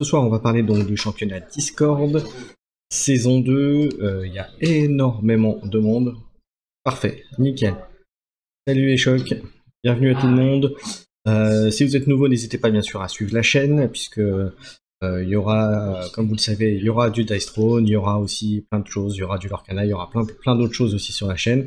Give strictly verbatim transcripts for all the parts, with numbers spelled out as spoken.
Ce soir, on va parler donc du championnat Discord, saison deux. Il euh, y a énormément de monde. Parfait, nickel. Salut les chocs, bienvenue à tout le monde. Euh, si vous êtes nouveau, n'hésitez pas bien sûr à suivre la chaîne, puisque il euh, y aura, comme vous le savez, il y aura du Dice Throne, il y aura aussi plein de choses, il y aura du Lorcana, il y aura plein, plein d'autres choses aussi sur la chaîne.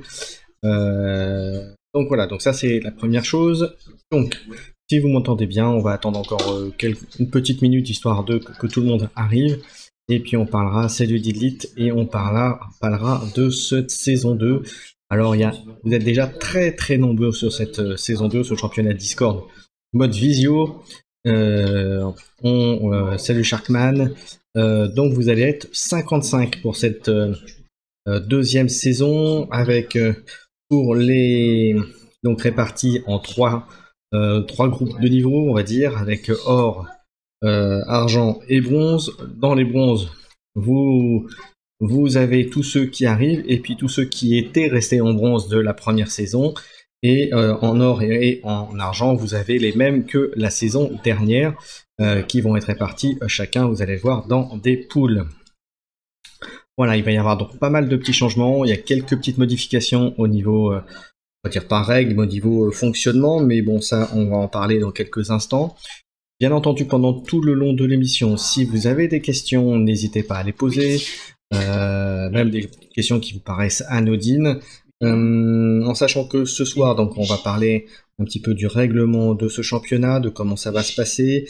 Euh, donc voilà, donc ça c'est la première chose. Donc, si vous m'entendez bien, on va attendre encore euh, quelques, une petite minute histoire de que, que tout le monde arrive. Et puis on parlera, salut Didlit, et on parlera, parlera de cette saison deux. Alors il y a, vous êtes déjà très très nombreux sur cette euh, saison deux, ce championnat Discord. Mode visio, euh, on, euh, salut Sharkman. Euh, donc vous allez être cinquante-cinq pour cette euh, euh, deuxième saison, avec euh, pour les donc répartis en trois euh, trois groupes de niveau, on va dire, avec or, euh, argent et bronze. Dans les bronzes, vous vous avez tous ceux qui arrivent et puis tous ceux qui étaient restés en bronze de la première saison. Et euh, en or et, et en argent, vous avez les mêmes que la saison dernière, euh, qui vont être répartis euh, chacun, vous allez le voir, dans des poules. Voilà, il va y avoir donc pas mal de petits changements. Il y a quelques petites modifications au niveau, euh, on va dire pas règle, au niveau euh, fonctionnement, mais bon, ça, on va en parler dans quelques instants. Bien entendu, pendant tout le long de l'émission, si vous avez des questions, n'hésitez pas à les poser, euh, même des questions qui vous paraissent anodines, euh, en sachant que ce soir, donc, on va parler un petit peu du règlement de ce championnat, de comment ça va se passer.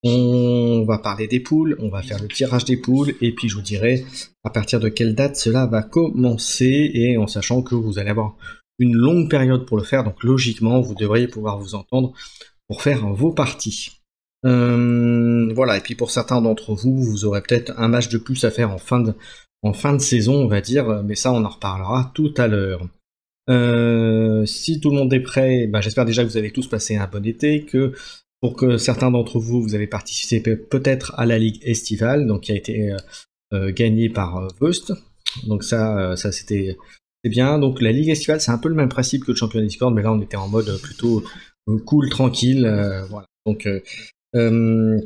On va parler des poules, on va faire le tirage des poules, et puis je vous dirai à partir de quelle date cela va commencer, et en sachant que vous allez avoir une longue période pour le faire, donc logiquement, vous devriez pouvoir vous entendre pour faire vos parties. Euh, voilà, et puis pour certains d'entre vous, vous aurez peut-être un match de plus à faire en fin de, en fin de saison, on va dire, mais ça on en reparlera tout à l'heure. Euh, si tout le monde est prêt, bah, j'espère déjà que vous avez tous passé un bon été, que pour que certains d'entre vous, vous avez participé peut-être à la Ligue estivale, donc qui a été euh, euh, gagnée par euh, Vost. Donc ça, euh, ça c'était bien. Donc la Ligue estivale, c'est un peu le même principe que le championnat Discord, mais là on était en mode plutôt euh, cool, tranquille. Euh, voilà. Donc euh, euh,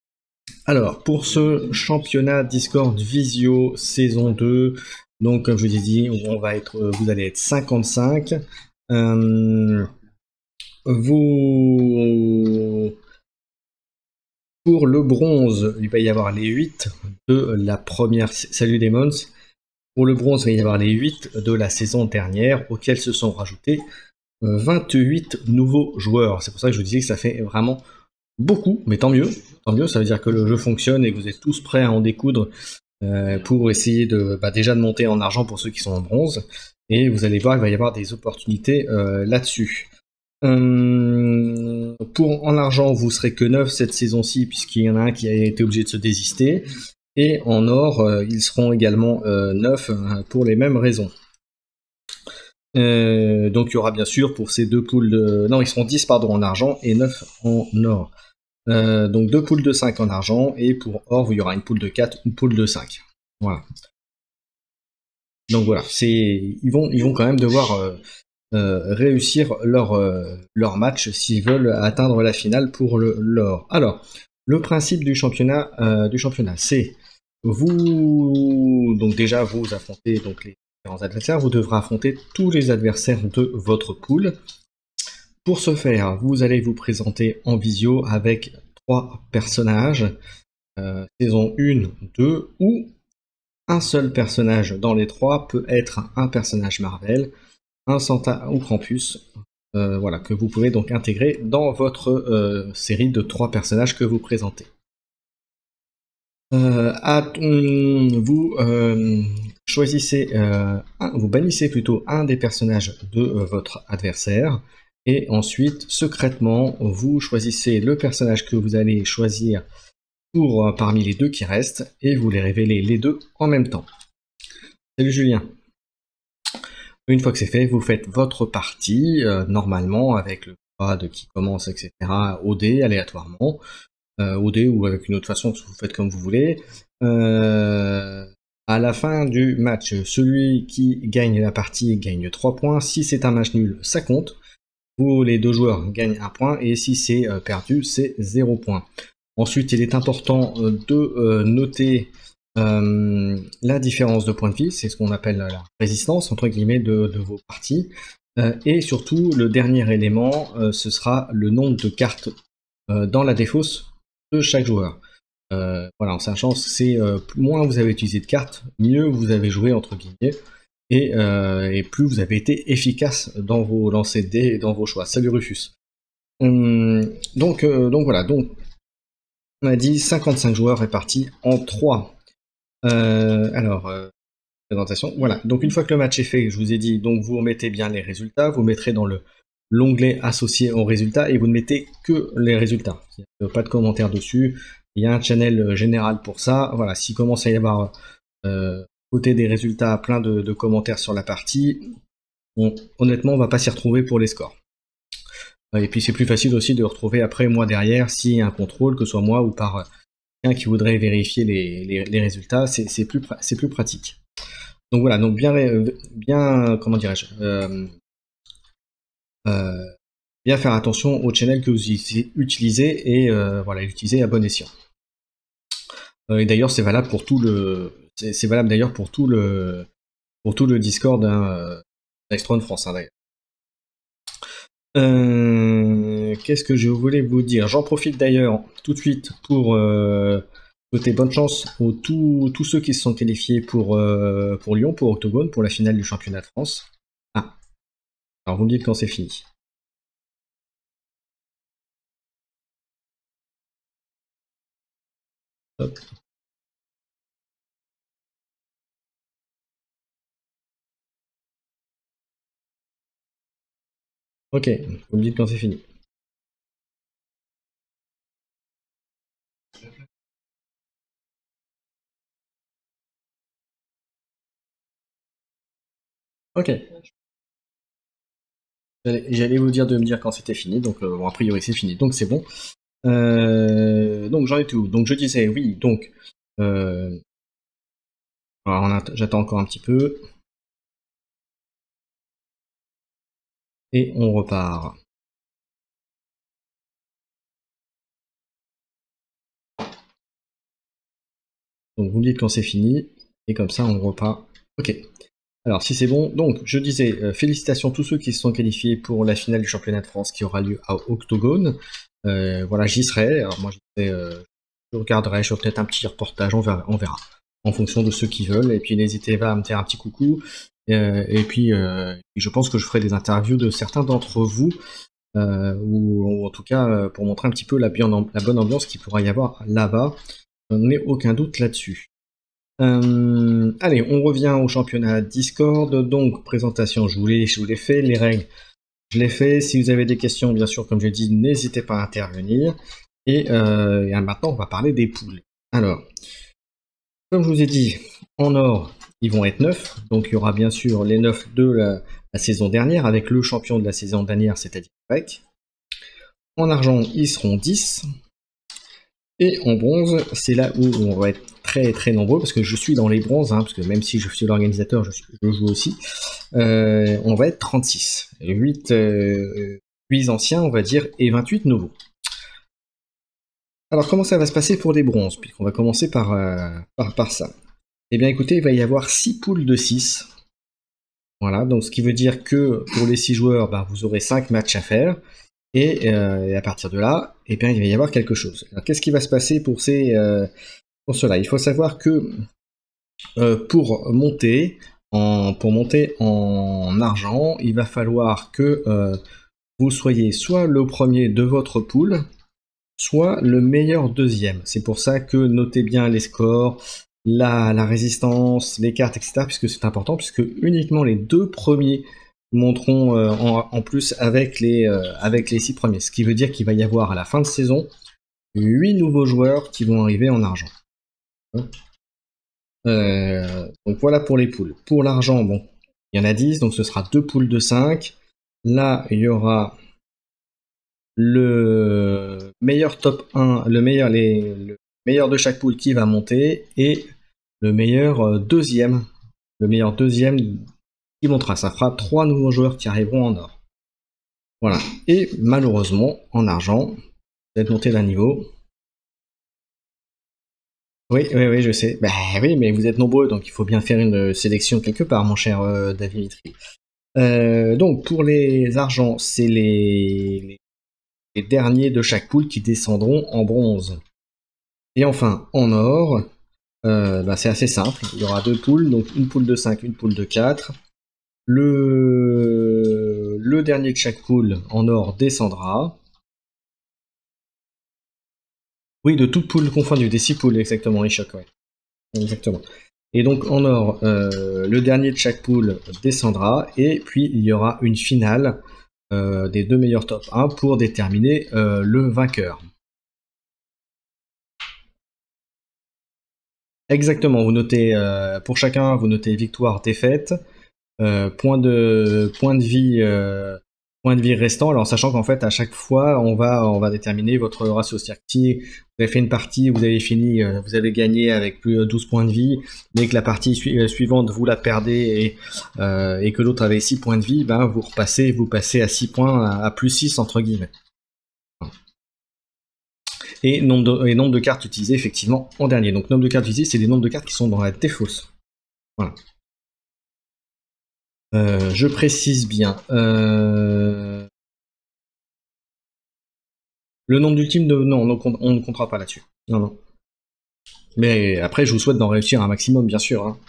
alors pour ce championnat Discord Visio saison deux, donc comme je vous ai dit, on va être, vous allez être cinquante-cinq. Euh, Vous... Pour le bronze, il va y avoir les huit de la première... Salut Demons. Pour le bronze, il va y avoir les huit de la saison dernière, auxquels se sont rajoutés vingt-huit nouveaux joueurs. C'est pour ça que je vous disais que ça fait vraiment beaucoup, mais tant mieux. Tant mieux, ça veut dire que le jeu fonctionne et que vous êtes tous prêts à en découdre euh, pour essayer de bah, déjà de monter en argent pour ceux qui sont en bronze. Et vous allez voir qu'il va y avoir des opportunités euh, là-dessus. Hum, pour en argent, vous serez que neuf cette saison-ci, puisqu'il y en a un qui a été obligé de se désister. Et en or, euh, ils seront également euh, neuf euh, pour les mêmes raisons. Euh, donc il y aura bien sûr pour ces deux poules de... Non, ils seront dix pardon en argent et neuf en or. Euh, donc deux poules de cinq en argent, et pour or, il y aura une poule de quatre, une poule de cinq. Voilà. Donc voilà, c'est ils vont, ils vont quand même devoir... Euh, Euh, réussir leur, euh, leur match s'ils veulent atteindre la finale pour le l'or. Alors, le principe du championnat, euh, du championnat, c'est vous, donc déjà vous affrontez donc les différents adversaires, vous devrez affronter tous les adversaires de votre pool. Pour ce faire, vous allez vous présenter en visio avec trois personnages, euh, saison un, deux, ou un seul personnage dans les trois peut être un personnage Marvel, un Santa ou Krampus, euh, voilà, que vous pouvez donc intégrer dans votre euh, série de trois personnages que vous présentez. Euh, à, vous euh, choisissez, euh, un, vous bannissez plutôt un des personnages de euh, votre adversaire, et ensuite, secrètement, vous choisissez le personnage que vous allez choisir pour euh, parmi les deux qui restent, et vous les révélez les deux en même temps. Salut Julien. Une fois que c'est fait, vous faites votre partie, euh, normalement, avec le quad qui commence, et cetera, au dé, aléatoirement, euh, au dé ou avec une autre façon, vous faites comme vous voulez. Euh, à la fin du match, celui qui gagne la partie gagne trois points. Si c'est un match nul, ça compte. Vous, les deux joueurs, gagnent un point, et si c'est euh, perdu, c'est zéro point. Ensuite, il est important de euh, noter euh, la différence de points de vie, c'est ce qu'on appelle la résistance, entre guillemets, de, de vos parties. Euh, et surtout, le dernier élément, euh, ce sera le nombre de cartes euh, dans la défausse de chaque joueur. Euh, voilà, en sachant c'est euh, moins vous avez utilisé de cartes, mieux vous avez joué, entre guillemets, et, euh, et plus vous avez été efficace dans vos lancers de dés et dans vos choix. Salut Rufus. Hum, donc, euh, donc voilà, donc on a dit cinquante-cinq joueurs répartis en trois. Euh, alors, euh, présentation, voilà. Donc une fois que le match est fait, je vous ai dit, donc vous remettez bien les résultats, vous mettrez dans le l'onglet associé aux résultats et vous ne mettez que les résultats. Il n'y a pas de commentaires dessus. Il y a un channel général pour ça. Voilà, s'il commence à y avoir euh, côté des résultats plein de, de commentaires sur la partie, on, honnêtement, on va pas s'y retrouver pour les scores. Et puis c'est plus facile aussi de retrouver après moi derrière s'il y a un contrôle, que ce soit moi ou par quelqu'un qui voudrait vérifier les, les, les résultats, c'est plus, c'est plus pratique. Donc voilà, donc bien, bien comment dirais-je, euh, euh, bien faire attention au channel que vous utilisez et euh, voilà, l'utiliser à bon escient. Euh, et d'ailleurs, c'est valable pour tout le, c'est valable d'ailleurs pour tout le, pour tout le Discord hein, d'Extron France hein, d'ailleurs. Euh, Qu'est-ce que je voulais vous dire? J'en profite d'ailleurs tout de suite pour euh, souhaiter bonne chance aux tous ceux qui se sont qualifiés pour, euh, pour Lyon, pour Octogone, pour la finale du championnat de France. Ah, alors vous me dites quand c'est fini. Hop. Ok, vous me dites quand c'est fini. Ok. J'allais vous dire de me dire quand c'était fini, donc euh, bon, a priori c'est fini, donc c'est bon. Euh, donc j'en étais où? Donc je disais, oui, donc... Euh, j'attends encore un petit peu. Et on repart. Donc vous me dites quand c'est fini, et comme ça on repart. Ok. Alors si c'est bon, donc je disais, euh, félicitations à tous ceux qui se sont qualifiés pour la finale du championnat de France qui aura lieu à Octogone. Euh, voilà, j'y serai. Alors moi, euh, je regarderai, je ferai peut-être un petit reportage, on verra, on verra, en fonction de ceux qui veulent. Et puis n'hésitez pas à me faire un petit coucou. Euh, et puis, euh, je pense que je ferai des interviews de certains d'entre vous, euh, ou, ou en tout cas euh, pour montrer un petit peu la, la bonne ambiance qu'il pourra y avoir là-bas. Je n'ai aucun doute là-dessus. Euh, allez, on revient au championnat Discord. Donc, présentation, je vous l'ai fait. Les règles, je l'ai fait. Si vous avez des questions, bien sûr, comme je dis, n'hésitez pas à intervenir. Et, euh, et maintenant, on va parler des poules. Alors, comme je vous ai dit, en or, ils vont être neuf. Donc, il y aura bien sûr les neuf de la, la saison dernière, avec le champion de la saison dernière, c'est-à-dire Grec. En argent, ils seront dix. Et en bronze, c'est là où on va être très très nombreux, parce que je suis dans les bronzes, hein, parce que même si je suis l'organisateur, je, je joue aussi. Euh, on va être trente-six. huit, euh, huit anciens, on va dire, et vingt-huit nouveaux. Alors comment ça va se passer pour les bronzes? Puisqu'on va commencer par, euh, par, par ça. Eh bien écoutez, il va y avoir six poules de six. Voilà, donc ce qui veut dire que pour les six joueurs, bah, vous aurez cinq matchs à faire. Et, euh, et à partir de là, eh bien, il va y avoir quelque chose. Alors, qu'est-ce qui va se passer pour, ces, euh, pour cela? Il faut savoir que euh, pour monter en, pour monter en argent, il va falloir que euh, vous soyez soit le premier de votre pool, soit le meilleur deuxième. C'est pour ça que notez bien les scores, la, la résistance, les cartes, et cetera, puisque c'est important, puisque uniquement les deux premiers monteront euh, en, en plus avec les, euh, avec les six premiers. Ce qui veut dire qu'il va y avoir à la fin de saison huit nouveaux joueurs qui vont arriver en argent. Euh, donc voilà pour les poules. Pour l'argent, bon, il y en a dix, donc ce sera deux poules de cinq. Là, il y aura le meilleur top un, le meilleur, les, le meilleur de chaque poule qui va monter, et le meilleur deuxième, le meilleur deuxième qui montera. Ça fera trois nouveaux joueurs qui arriveront en or. Voilà. Et malheureusement, en argent, vous êtes monté d'un niveau. Oui, oui, oui, je sais. Bah oui, mais vous êtes nombreux, donc il faut bien faire une sélection quelque part, mon cher euh, David Mitri. Euh, donc pour les argents, c'est les... les les derniers de chaque poule qui descendront en bronze. Et enfin, en or, euh, bah, c'est assez simple. Il y aura deux poules, donc une poule de cinq, une poule de quatre. Le, le dernier de chaque poule en or descendra. Oui, de toutes poules confondues, des six poules exactement, les chocs, ouais. Exactement. Et donc en or, euh, le dernier de chaque poule descendra, et puis il y aura une finale euh, des deux meilleurs top un pour déterminer euh, le vainqueur. Exactement, vous notez euh, pour chacun, vous notez victoire, défaite, euh, point de point de vie, euh, point de vie restant. Alors sachant qu'en fait à chaque fois on va on va déterminer votre ratio. C'est-à-dire que si vous avez fait une partie, vous avez fini, euh, vous avez gagné avec plus de douze points de vie, mais que la partie su euh, suivante vous la perdez et euh, et que l'autre avait six points de vie, ben vous repassez, vous passez à six points à, à plus six entre guillemets. Et nombre, de, et nombre de cartes utilisées effectivement en dernier. Donc nombre de cartes utilisées, c'est des nombres de cartes qui sont dans la défausse. Voilà. Euh, je précise bien. Euh... Le nombre d'ultimes, de... non, on ne comptera pas là-dessus. Non, non. Mais après, je vous souhaite d'en réussir un maximum, bien sûr. Hein.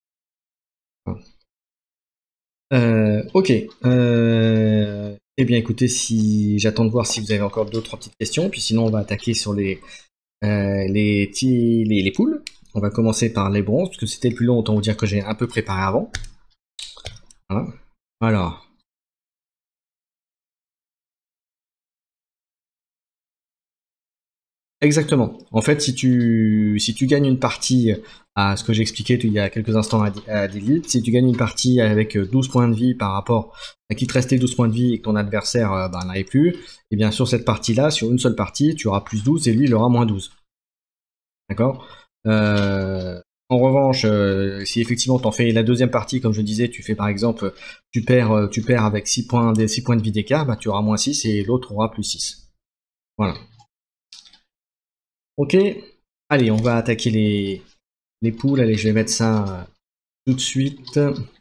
Euh, ok. Euh... Eh bien, écoutez, si j'attends de voir si vous avez encore deux, trois petites questions, puis sinon, on va attaquer sur les euh, les, les les poules. On va commencer par les bronzes, parce que c'était le plus long, autant vous dire que j'ai un peu préparé avant. Voilà. Alors. Exactement. En fait, si tu, si tu gagnes une partie à ce que j'ai expliqué il y a quelques instants à, à Delete, si tu gagnes une partie avec douze points de vie par rapport à qui te restait douze points de vie et que ton adversaire euh, bah, n'avait plus, et bien sur cette partie-là, sur une seule partie, tu auras plus douze et lui, il aura moins douze. D'accord euh, En revanche, euh, si effectivement tu en fais la deuxième partie, comme je disais, tu fais par exemple, tu perds, tu perds avec six points, six points de vie d'écart, bah, tu auras moins six et l'autre aura plus six. Voilà. Ok, allez, on va attaquer les, les poules. Allez, je vais mettre ça euh, tout de suite.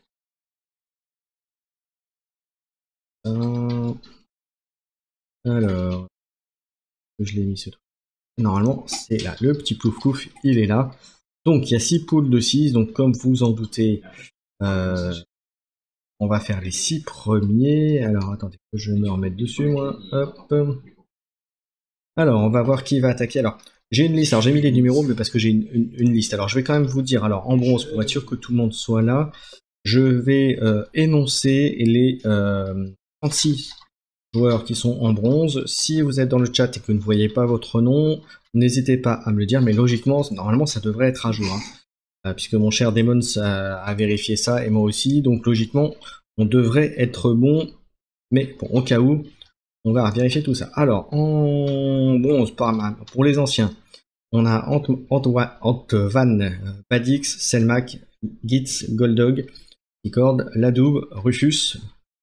Euh, alors, je l'ai mis ce truc. Normalement, c'est là. Le petit plouf plouf, il est là. Donc, il y a six poules de six. Donc, comme vous en doutez, euh, on va faire les six premiers. Alors, attendez, que je me remette dessus, moi. Hop. Alors, on va voir qui va attaquer. Alors, j'ai une liste. Alors, j'ai mis les numéros, mais parce que j'ai une, une, une liste. Alors, je vais quand même vous dire. Alors, en bronze, pour être sûr que tout le monde soit là, je vais euh, énoncer les euh, trente-six joueurs qui sont en bronze. Si vous êtes dans le chat et que vous ne voyez pas votre nom, n'hésitez pas à me le dire, mais logiquement, normalement, ça devrait être à jour, hein, euh, puisque mon cher Demons a, a vérifié ça, et moi aussi, donc logiquement, on devrait être bon, mais bon, au cas où, on va vérifier tout ça. Alors, en bronze, pour les anciens, on a Ant, Ant, Ant Van, Badix, Selmac, Gitz, Goldog, Icorde, Ladoub, Rufus,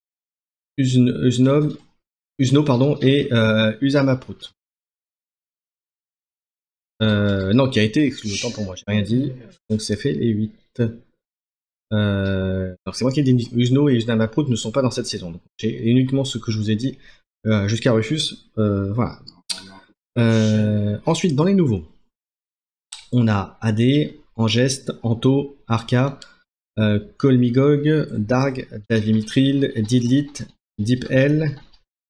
Uzno, Uzno pardon, et euh, Usamaprout. Euh, non, qui a été exclu, autant pour moi, j'ai rien dit. Donc c'est fait les huit. Euh, c'est moi qui ai dit Uzno et Usamaprout ne sont pas dans cette saison. Donc j'ai uniquement ce que je vous ai dit euh, jusqu'à Rufus. Euh, voilà. Euh, ensuite, dans les nouveaux, on a A D, Angeste, Anto, Arca, euh, Colmigog, Darg, Davimithril, Didlit, Deep-L,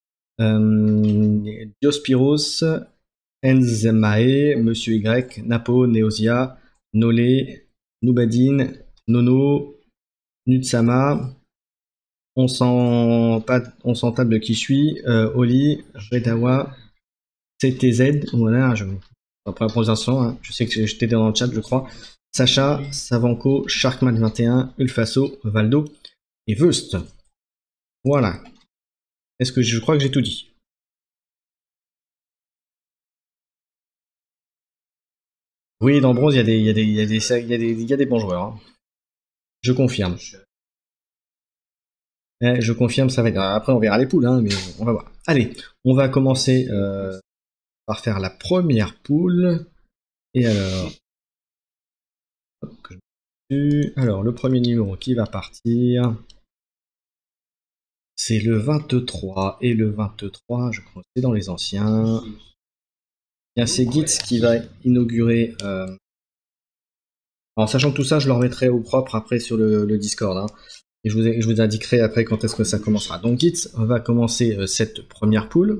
euh, Diospyros, Enzemae, Monsieur Y, Napo, Neosia, Nolé, Nubadine, Nono, Nutsama, on s'en tape de qui je suis, euh, Oli, Redawa, C T Z, voilà, je après la prononciation, hein, je sais que j'étais dans le chat, je crois. Sacha, Savanko, Sharkman vingt et un, Ulfaso, Valdo et Vust. Voilà. Est-ce que je crois que j'ai tout dit? Oui, dans bronze, il y a des, il y a des, il y a des, il y a des, il y a des bons joueurs. Hein. Je confirme. Eh, je confirme, ça va être. Après, on verra les poules, hein, mais on va voir. Allez, on va commencer euh, par faire la première poule. Et alors, Alors, le premier numéro qui va partir, c'est le vingt-trois. Et le vingt-trois, je crois que c'est dans les anciens. C'est Gitz qui va inaugurer... Euh... Alors, sachant que tout ça, je le remettrai au propre après sur le, le Discord. Hein. Et je vous, je vous indiquerai après quand est-ce que ça commencera. Donc, Gitz va commencer euh, cette première poule.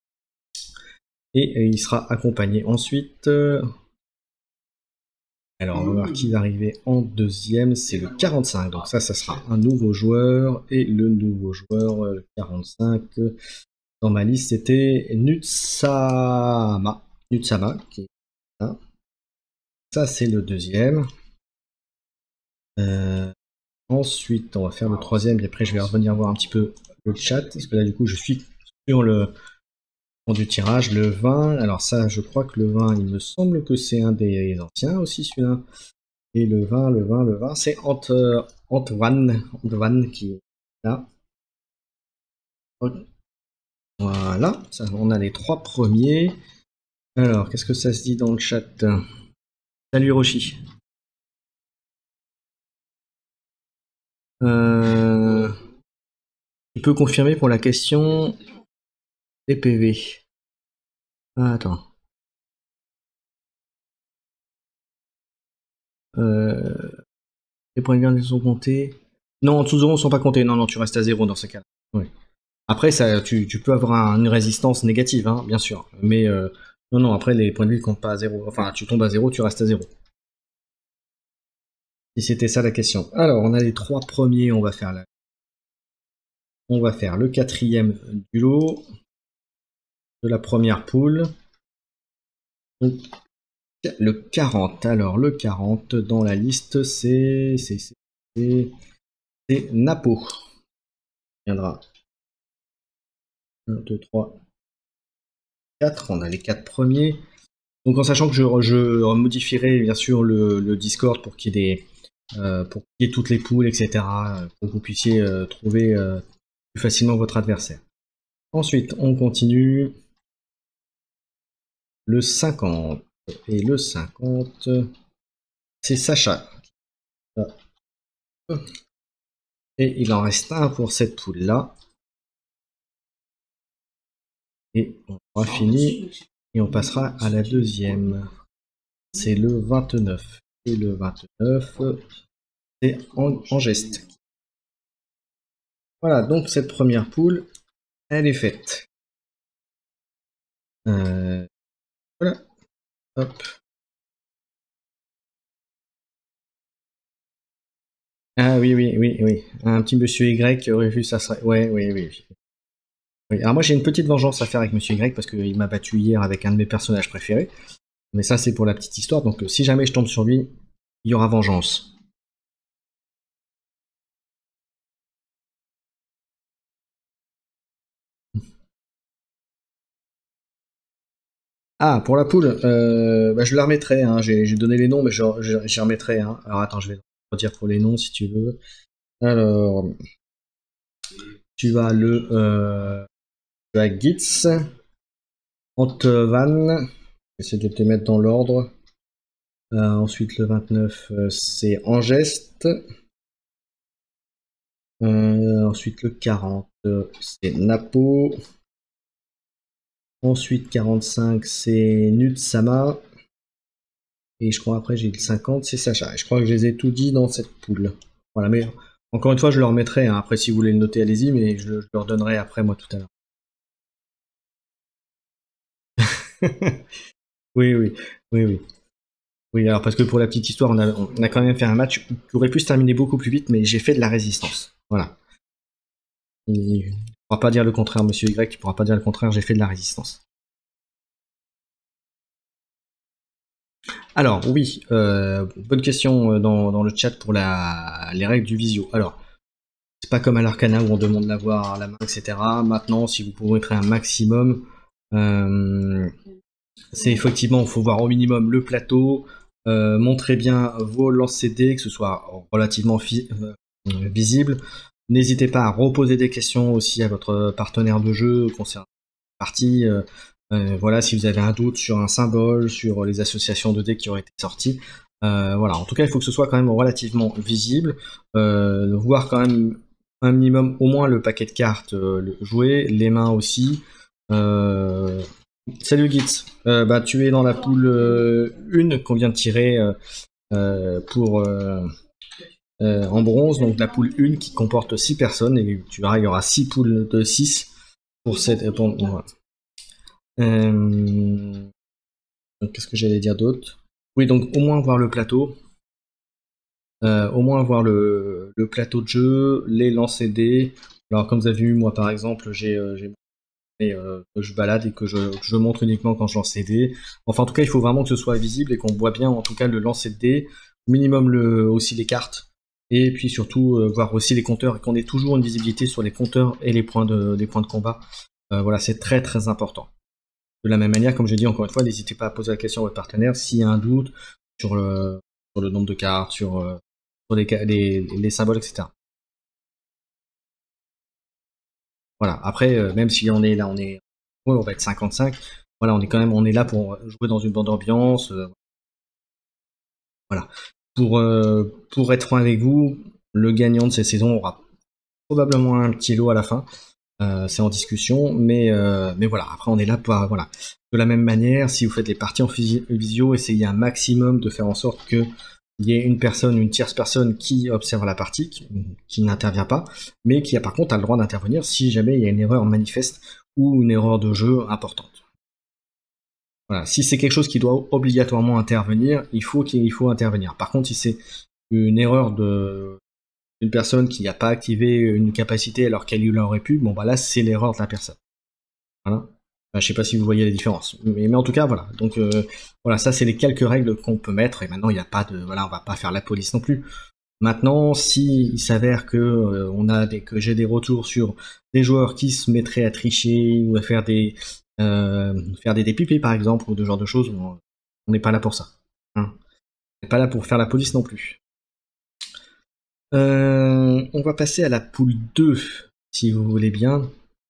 Et euh, il sera accompagné ensuite... Euh... Alors, on va voir qui va arriver en deuxième, c'est le quarante-cinq. Donc ça, ça sera un nouveau joueur. Et le nouveau joueur, le quarante-cinq, dans ma liste, c'était Nutsama. Nutsama, qui est là. Ça, c'est le deuxième. Euh, ensuite, on va faire le troisième. Et après, je vais revenir voir un petit peu le chat. Parce que là, du coup, je suis sur le fond du tirage. Le vingt. Alors ça, je crois que le vingt, il me semble que c'est un des anciens aussi, celui-là. Et le vingt, le vingt, le vingt, c'est Ante, Antoine, Antoine qui est là. Voilà, ça, on a les trois premiers. Alors, qu'est-ce que ça se dit dans le chat? Salut Roshi. Euh, tu peux confirmer pour la question des P V. Ah, attends. Euh, les points de garde sont comptés. Non, en dessous de zéro, ils ne sont pas comptés. Non, non, tu restes à zéro dans ce cas-là. Oui. Après, ça, tu, tu peux avoir une résistance négative, hein, bien sûr. Mais euh, non, non, après, les points de vie ne comptent pas à zéro. Enfin, tu tombes à zéro, tu restes à zéro. Si c'était ça la question. Alors, on a les trois premiers, on va faire la... On va faire le quatrième du lot de la première poule. Donc, le quarante. Alors, le quarante dans la liste, c'est... C'est... C'est Napo. Il viendra. un, deux, trois, quatre. On a les quatre premiers. Donc en sachant que je, je modifierai bien sûr le, le Discord pour qu'il y ait des, euh, pour qu'il y ait toutes les poules, et cetera. Pour que vous puissiez euh, trouver euh, plus facilement votre adversaire. Ensuite, on continue. Le cinquante. Et le cinquante, c'est Sacha. Et il en reste un pour cette poule-là. Et on aura fini. Et on passera à la deuxième. C'est le vingt-neuf. Et le vingt-neuf, c'est en, en geste. Voilà, donc cette première poule, elle est faite. Euh, voilà. Hop. Ah oui, oui, oui, oui. Un petit monsieur Y aurait vu ça serait... Ouais, oui, oui. Oui. Alors moi j'ai une petite vengeance à faire avec monsieur Y parce qu'il m'a battu hier avec un de mes personnages préférés. Mais ça c'est pour la petite histoire, donc si jamais je tombe sur lui, il y aura vengeance. Ah, pour la poule, euh, bah, je la remettrai, hein. J'ai donné les noms, mais j'y remettrai. Hein. Alors attends, je vais redire pour les noms si tu veux. Alors, tu as le... Euh, tu as Gitz, Antovan, j'essaie de te mettre dans l'ordre. Euh, ensuite, le vingt-neuf, euh, c'est Angeste. Euh, ensuite, le quarante, euh, c'est Napo. Ensuite, quarante-cinq, c'est Nutsama. Et je crois après, j'ai le cinquante, c'est Sacha. Et je crois que je les ai tout dit dans cette poule. Voilà, mais encore une fois, je le remettrai. Hein. Après, si vous voulez le noter, allez-y, mais je, je le redonnerai après, moi, tout à l'heure. oui, oui, oui, oui. Oui, alors parce que pour la petite histoire, on a, on a quand même fait un match qui aurait pu se terminer beaucoup plus vite, mais j'ai fait de la résistance. Voilà. Il ne pourra pas dire le contraire, monsieur Y, il ne pourra pas dire le contraire, j'ai fait de la résistance. Alors, oui, euh, bonne question dans, dans le chat pour la, les règles du visio. Alors, c'est pas comme à l'Arcana où on demande d'avoir la main, et cetera. Maintenant, si vous pouvez mettre un maximum, euh, c'est effectivement, il faut voir au minimum le plateau, euh, montrez bien vos lancers de dés, que ce soit relativement euh, visible. N'hésitez pas à reposer des questions aussi à votre partenaire de jeu concernant la partie. Euh, euh, voilà, si vous avez un doute sur un symbole, sur les associations de dés qui auraient été sorties, Euh, voilà, en tout cas, il faut que ce soit quand même relativement visible, euh, voir quand même un minimum, au moins le paquet de cartes euh, le joué, les mains aussi. Euh... Salut Gitz, euh, bah, tu es dans la poule euh, un qu'on vient de tirer euh, euh, pour euh, euh, en bronze, donc la poule un qui comporte six personnes, et tu verras, il y aura six poules de six pour cette... Pour, voilà. euh... Qu'est-ce que j'allais dire d'autre? Oui, donc au moins voir le plateau. Euh, au moins voir le, le plateau de jeu, les lancers dés. Alors comme vous avez vu, moi par exemple, j'ai euh, euh, que je balade et que je, que je montre uniquement quand je lance les dés. Enfin en tout cas, il faut vraiment que ce soit visible et qu'on voit bien en tout cas le lancer de dés, au minimum le, aussi les cartes, et puis surtout euh, voir aussi les compteurs et qu'on ait toujours une visibilité sur les compteurs et les points de, les points de combat. Euh, voilà, c'est très très important. De la même manière, comme je dis encore une fois, n'hésitez pas à poser la question à votre partenaire s'il y a un doute sur le, sur le nombre de cartes, sur, euh, sur les, les, les symboles, et cetera. Voilà. Après, euh, même si on est là, on est, ouais, on va être cinquante-cinq. Voilà, on est quand même, on est là pour jouer dans une bande ambiance. Euh, voilà. Pour euh, pour être franc avec vous, le gagnant de cette saison aura probablement un petit lot à la fin. Euh, c'est en discussion, mais euh, mais voilà. Après, on est là pour voilà. De la même manière, si vous faites les parties en visio, essayez un maximum de faire en sorte que il y ait une personne, une tierce personne qui observe la partie, qui, qui n'intervient pas, mais qui a par contre a le droit d'intervenir si jamais il y a une erreur manifeste ou une erreur de jeu importante. Voilà. Si c'est quelque chose qui doit obligatoirement intervenir, il faut qu'il faut intervenir. Par contre, si c'est une erreur de d'une personne qui n'a pas activé une capacité alors qu'elle l'aurait pu, bon bah là c'est l'erreur de la personne. Voilà. Enfin, je sais pas si vous voyez la différence, mais, mais en tout cas voilà. Donc euh, voilà, ça c'est les quelques règles qu'on peut mettre et maintenant il n'y a pas de voilà, on va pas faire la police non plus. Maintenant, si il s'avère que euh, on a des, que j'ai des retours sur des joueurs qui se mettraient à tricher ou à faire des euh, faire des dépipés par exemple ou de genre de choses, on n'est pas là pour ça. Hein. On n'est pas là pour faire la police non plus. Euh, on va passer à la poule deux, si vous voulez bien.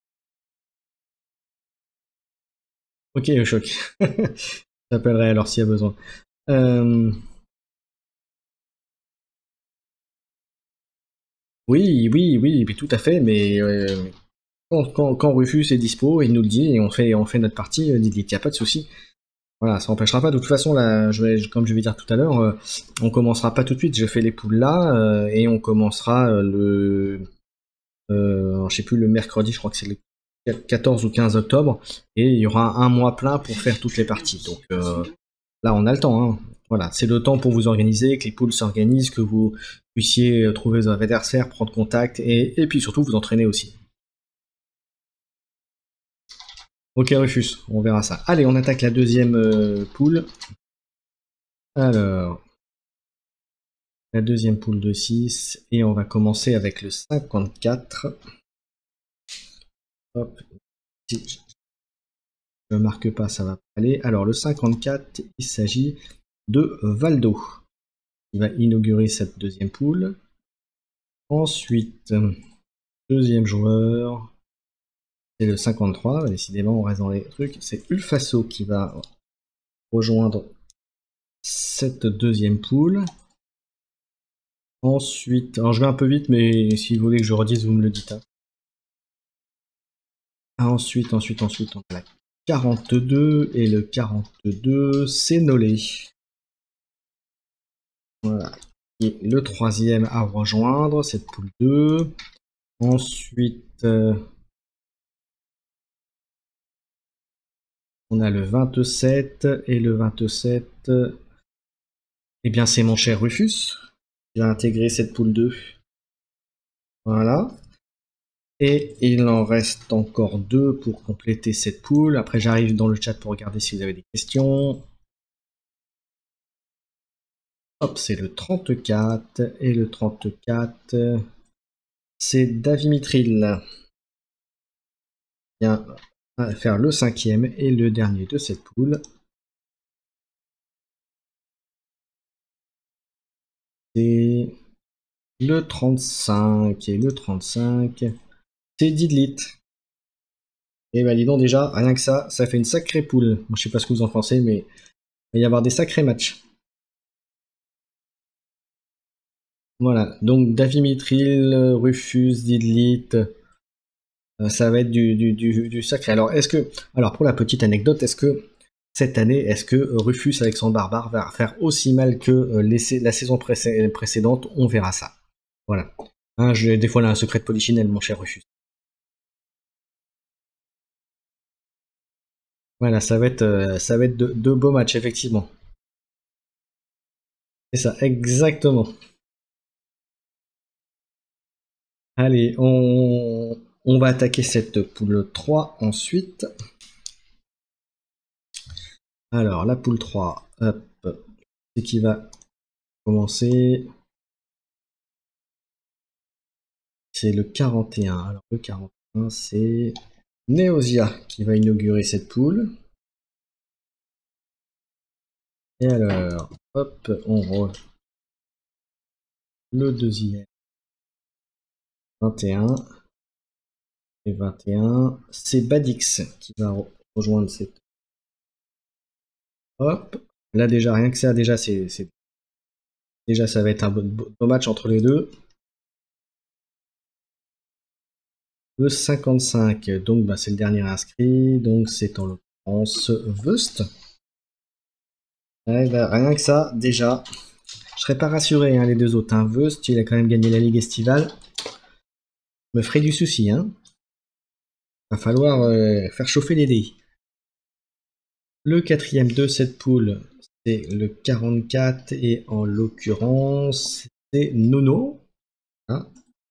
Ok, le choc. J'appellerai alors s'il y a besoin. Euh... Oui, oui, oui, oui, tout à fait, mais euh, quand, quand, quand Rufus est dispo, il nous le dit et on fait, on fait notre partie, il n'y a pas de souci. Voilà, ça n'empêchera pas. De toute façon, là, je vais, comme je vais dire tout à l'heure, euh, on commencera pas tout de suite. Je fais les poules là euh, et on commencera euh, le, euh, je sais plus, le mercredi, je crois que c'est le quatorze ou quinze octobre, et il y aura un mois plein pour faire toutes les parties. Donc euh, là, on a le temps. Hein. Voilà, c'est le temps pour vous organiser, que les poules s'organisent, que vous puissiez trouver vos adversaires, prendre contact, et, et puis surtout vous entraîner aussi. Ok Rufus, on verra ça. Allez, on attaque la deuxième euh, poule. Alors, la deuxième poule de six, et on va commencer avec le cinquante-quatre. Hop, si je ne marque pas, ça va pas aller. Alors, le cinquante-quatre, il s'agit de Valdo. Il va inaugurer cette deuxième poule. Ensuite, deuxième joueur, c'est le cinquante-trois. Décidément, on reste dans les trucs. C'est Ulfaso qui va rejoindre cette deuxième poule. Ensuite, alors je vais un peu vite, mais si vous voulez que je redise, vous me le dites. Hein. Ensuite, ensuite, ensuite, on a la quarante-deux, et le quarante-deux, c'est Nolé. Voilà. Et le troisième à rejoindre, cette poule deux. Ensuite, euh, on a le vingt-sept, et le vingt-sept, eh bien c'est mon cher Rufus, qui a intégré cette poule deux. Voilà. Et il en reste encore deux pour compléter cette poule. Après, j'arrive dans le chat pour regarder si vous avez des questions. Hop, c'est le trente-quatre. Et le trente-quatre, c'est Davimitril. Bien, on va faire le cinquième et le dernier de cette poule. C'est le trente-cinq. Et le trente-cinq, c'est Didlit. Et bah dis donc déjà, rien que ça, ça fait une sacrée poule. Moi, je sais pas ce que vous en pensez, mais il va y avoir des sacrés matchs. Voilà, donc Davimitril, Rufus, Didlit, euh, ça va être du, du, du, du sacré. Alors, est-ce que, alors pour la petite anecdote, est-ce que cette année, est-ce que Rufus avec son barbare va faire aussi mal que euh, les, la saison précé précédente? On verra ça. Voilà. Hein, je, des fois, là, un secret de polichinelle, mon cher Rufus. Voilà, ça va être, euh, ça va être de, de beaux matchs, effectivement. C'est ça, exactement. Allez, on, on va attaquer cette poule trois ensuite. Alors, la poule trois, hop, c'est qui va commencer. C'est le quarante et un. Alors, le quarante et un, c'est Neosia qui va inaugurer cette poule. Et alors, hop, on roule le deuxième. vingt et un. Et vingt et un. C'est Badix qui va re rejoindre cette. Hop. Là, déjà, rien que ça, déjà, c'est. Déjà, ça va être un beau match entre les deux. Le cinquante-cinq, donc bah, c'est le dernier inscrit, donc c'est en l'occurrence Vust. Ouais, bah, rien que ça, déjà, je serais pas rassuré, hein, les deux autres. Hein. Vust, il a quand même gagné la Ligue estivale. Me ferait du souci, hein. Va falloir euh, faire chauffer les dés. Le quatrième de cette poule, c'est le quarante-quatre, et en l'occurrence, c'est Nono. Hein.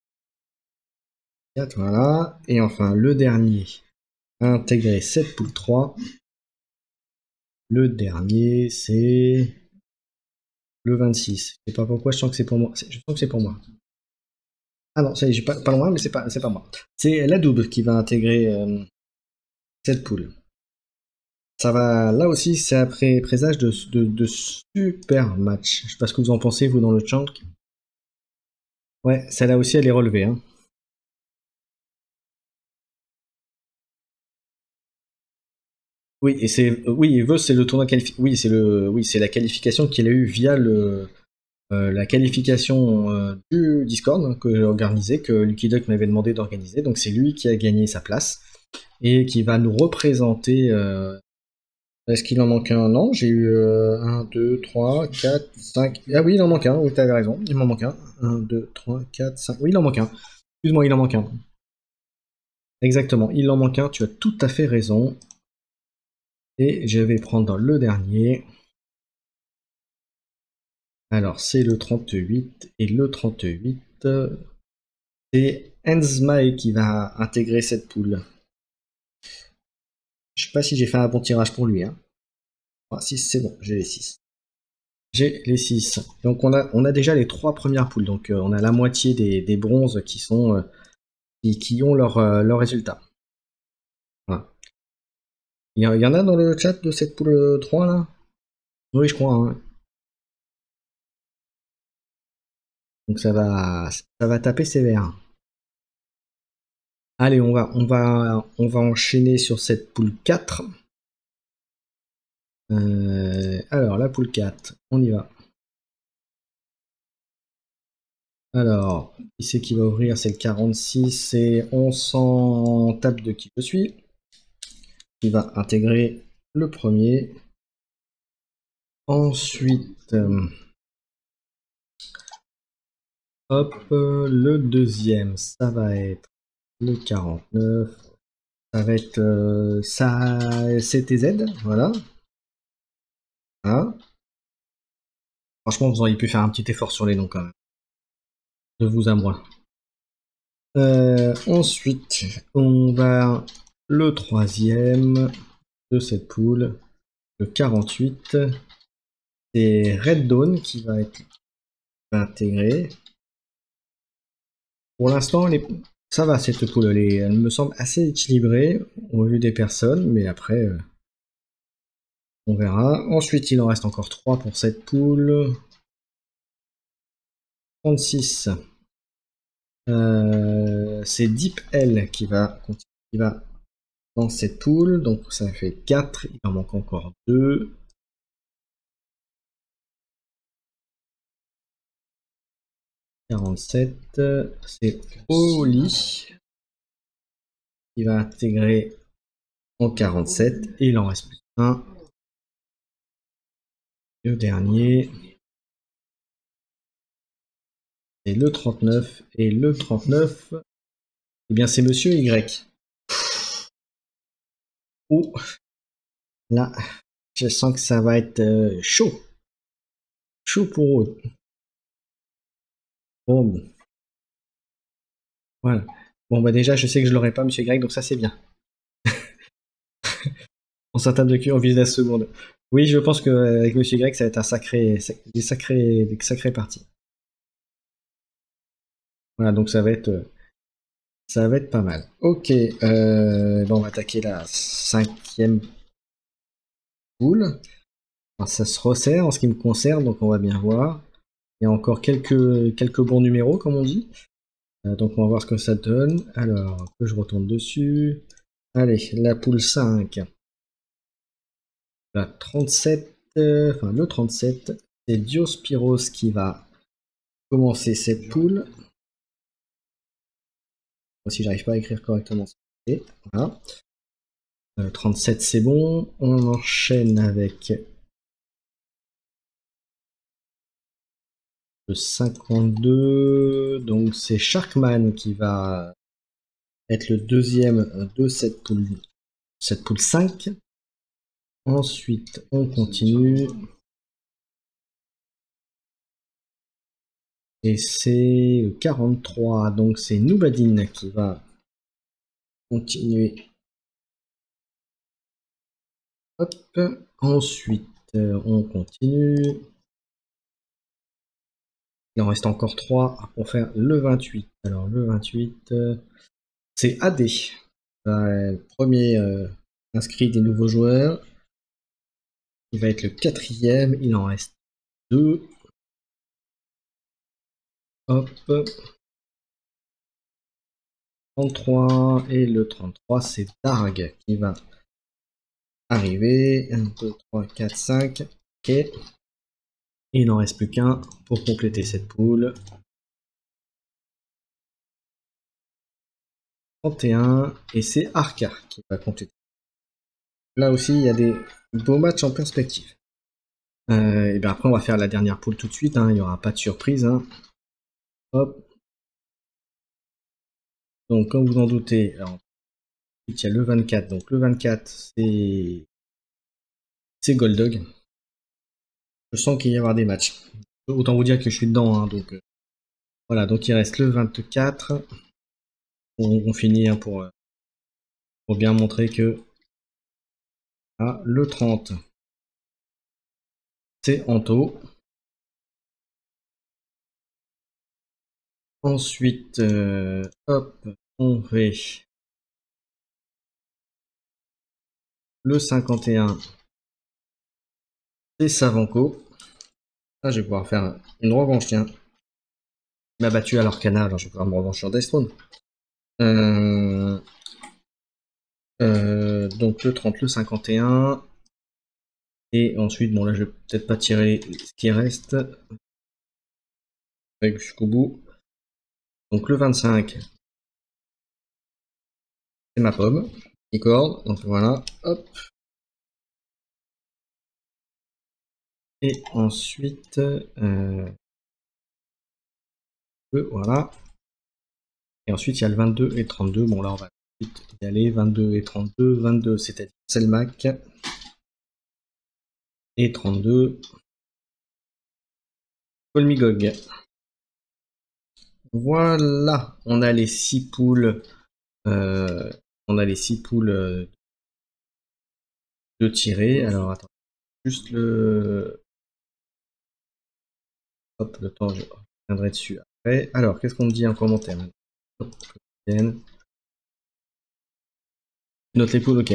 Voilà. Et enfin, le dernier à intégrer cette poule trois. Le dernier, c'est le vingt-six. Je sais pas pourquoi, je sens que c'est pour moi. Je sens que c'est pour moi. Ah non, ça y est, j'ai pas, pas loin, mais c'est pas, c'est pas moi. C'est la double qui va intégrer euh, cette poule. Ça va, là aussi, c'est après présage de, de, de super match. Je sais pas ce que vous en pensez, vous, dans le chat. Ouais, celle-là aussi, elle est relevée. Hein. Oui, et c'est, oui, Vos, c'est le tournoi qualifi... Oui, c'est le, oui, c'est la qualification qu'il a eu via le, euh, la qualification euh, du Discord hein, que j'ai organisé, que Lucky Duck m'avait demandé d'organiser. Donc c'est lui qui a gagné sa place et qui va nous représenter. Euh... Est-ce qu'il en manque un? Non, j'ai eu euh, un, deux, trois, quatre, cinq. Ah oui, il en manque un, oui, t'avais raison, il m'en manque un. un, deux, trois, quatre, cinq. Oui, il en manque un. Excuse-moi, il en manque un. Exactement, il en manque un, tu as tout à fait raison. Et je vais prendre le dernier. Alors, c'est le trente-huit. Et le trente-huit, c'est Enzmae qui va intégrer cette poule. Je sais pas si j'ai fait un bon tirage pour lui. Hein. Ah, six, c'est bon, j'ai les six. J'ai les six. Donc on a, on a déjà les trois premières poules. Donc euh, on a la moitié des, des bronzes qui sont euh, qui, qui ont leur, euh, leur résultat. Voilà. Il y, y en a dans le chat de cette poule trois là? Oui, je crois. Hein. Donc ça va, ça va taper sévère. Allez, on va, on va, on va enchaîner sur cette poule quatre. Euh, alors, la poule quatre, on y va. Alors, qui c'est qui va ouvrir? C'est le quarante-six et on s'en tape de qui je suis. Qui va intégrer le premier. Ensuite, euh, hop, le deuxième, ça va être le quarante-neuf. Ça va être euh, ça, C T Z, voilà. Voilà. Franchement, vous auriez pu faire un petit effort sur les noms quand même. De vous à moi. Euh, ensuite, on va le troisième de cette poule, le quarante-huit. C'est Red Dawn qui va être intégré. Pour l'instant, les... ça va cette poule. Elle, est... Elle me semble assez équilibrée au vu des personnes, mais après, euh, on verra. Ensuite, il en reste encore trois pour cette poule. trente-six. Euh, c'est Deep L qui va, qui va dans cette poule, donc ça fait quatre, il en manque encore deux. quarante-sept, c'est Oli qui va intégrer en quarante-sept, et il en reste plus un. Le dernier, c'est le trente-neuf, et le trente-neuf, eh bien c'est Monsieur Y. Oh, là, je sens que ça va être euh, chaud. Chaud pour eux. Bon, bon. Voilà. Bon, bah déjà, je sais que je l'aurai pas, Monsieur Y, donc ça c'est bien. On s'entame de cul en vise la seconde. Oui, je pense qu'avec Monsieur Y, ça va être un sacré, des sacrés, des sacrés parties. Voilà, donc ça va être, ça va être pas mal. Ok, euh, bon, on va attaquer la cinquième poule. Alors, ça se resserre en ce qui me concerne, donc on va bien voir. Il y a encore quelques, quelques bons numéros, comme on dit. Euh, donc on va voir ce que ça donne. Alors, que je retourne dessus. Allez, la poule cinq. La trente-sept, euh, enfin le trente-sept, c'est Diospyros qui va commencer cette poule. Si j'arrive pas à écrire correctement, c'est voilà. Euh, trente-sept, c'est bon. On enchaîne avec le cinquante-deux. Donc c'est Sharkman qui va être le deuxième de cette poule, cette poule cinq. Ensuite, on continue. Et c'est le quarante-trois. Donc c'est Noubadine qui va continuer. Hop. Ensuite, euh, on continue. Il en reste encore trois pour faire le vingt-huit. Alors le vingt-huit, euh, c'est A D. Euh, le premier euh, inscrit des nouveaux joueurs. Il va être le quatrième. Il en reste deux. Hop. trente-trois. Et le trente-trois, c'est Darg qui va arriver. un, deux, trois, quatre, cinq. Ok. Et il n'en reste plus qu'un pour compléter cette poule. trente et un. Et c'est Arca qui va compléter. Là aussi, il y a des beaux matchs en perspective. Euh, et bien après, on va faire la dernière poule tout de suite. Hein. Il n'y aura pas de surprise. Hein. Hop. Donc, comme vous en doutez, alors, il y a le vingt-quatre. Donc, le vingt-quatre, c'est c'est Goldog. Je sens qu'il va y avoir des matchs. Autant vous dire que je suis dedans. Hein, donc, euh, voilà. Donc, il reste le vingt-quatre. On, on finit hein, pour, pour bien montrer que ah, le trente, c'est Anto. Ensuite, euh, hop, on fait le cinquante et un, c'est Savanco. Là, je vais pouvoir faire une revanche, tiens. Il m'a battu à l'Orcana, alors je vais pouvoir me revanche sur Deathstone. Euh, euh, donc le trente, le cinquante et un. Et ensuite, bon là, je vais peut-être pas tirer ce qui reste. Avec jusqu'au bout. Donc le vingt-cinq, c'est ma pomme. Icorde, donc voilà, hop. Et ensuite, euh, voilà. Et ensuite, il y a le vingt-deux et trente-deux. Bon, là, on va vite y aller. vingt-deux et trente-deux. vingt-deux, c'est-à-dire Selmac. Et trente-deux, Colmigog. Voilà, on a les six poules. Euh, on a les six poules euh, de tirer. Alors, attends, juste le... Hop, le temps, je reviendrai dessus après. Alors, qu'est-ce qu'on me dit en commentaire? Hop, note les poules, ok.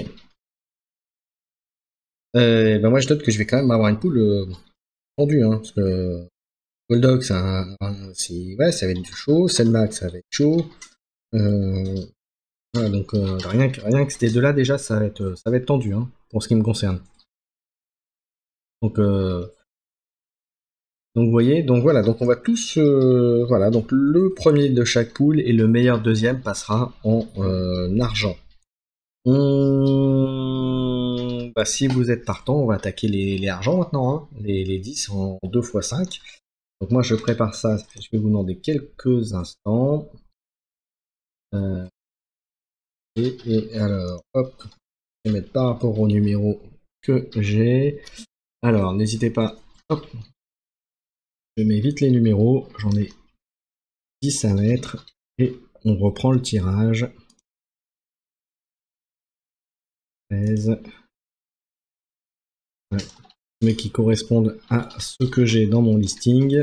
Euh, ben moi, je note que je vais quand même avoir une poule euh, tendue, hein, parce que Goldog, ça, ouais, ça va être chaud. Selmac, ça va être chaud. Euh, voilà, donc euh, rien, que, rien que ces deux-là, déjà, ça va être, ça va être tendu, hein, pour ce qui me concerne. Donc, euh, Donc vous voyez, donc voilà, donc on va tous, euh, voilà, donc le premier de chaque poule et le meilleur deuxième passera en euh, argent. On... Bah, si vous êtes partant, on va attaquer les, les argents maintenant, hein, les, les dix en deux fois cinq. Donc moi je prépare ça, je vais vous demander quelques instants. Euh, et, et alors, hop, je vais mettre par rapport au numéro que j'ai. Alors, n'hésitez pas, hop, je mets vite les numéros, j'en ai dix à mettre, et on reprend le tirage. treize. Ouais. Mais qui correspondent à ce que j'ai dans mon listing.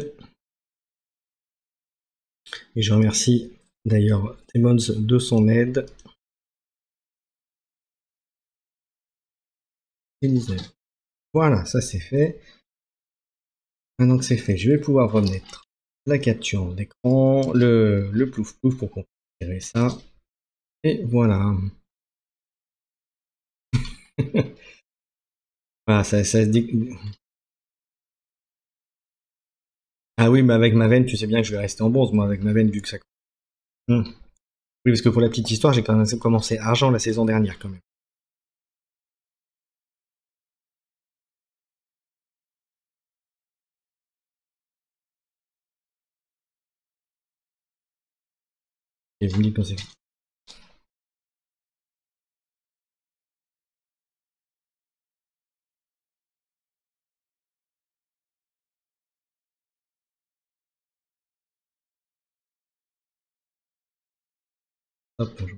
Et je remercie d'ailleurs Demons de son aide. Voilà, ça c'est fait. Maintenant que c'est fait, je vais pouvoir remettre la capture d'écran, le, le plouf plouf pour qu'on puisse tirer ça. Et voilà. Voilà, ça, ça se dit. Ah oui, mais avec ma veine, tu sais bien que je vais rester en bronze, moi, avec ma veine, vu que ça. Hmm. Oui, parce que pour la petite histoire, j'ai quand même commencé argent la saison dernière, quand même. Et vous me dites quand c'est. Hop, je...